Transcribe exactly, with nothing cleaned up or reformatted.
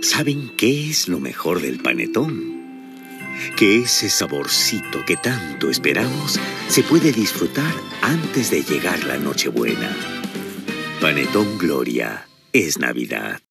¿Saben qué es lo mejor del panetón? Que ese saborcito que tanto esperamos se puede disfrutar antes de llegar la Nochebuena. Panetón Gloria es Navidad.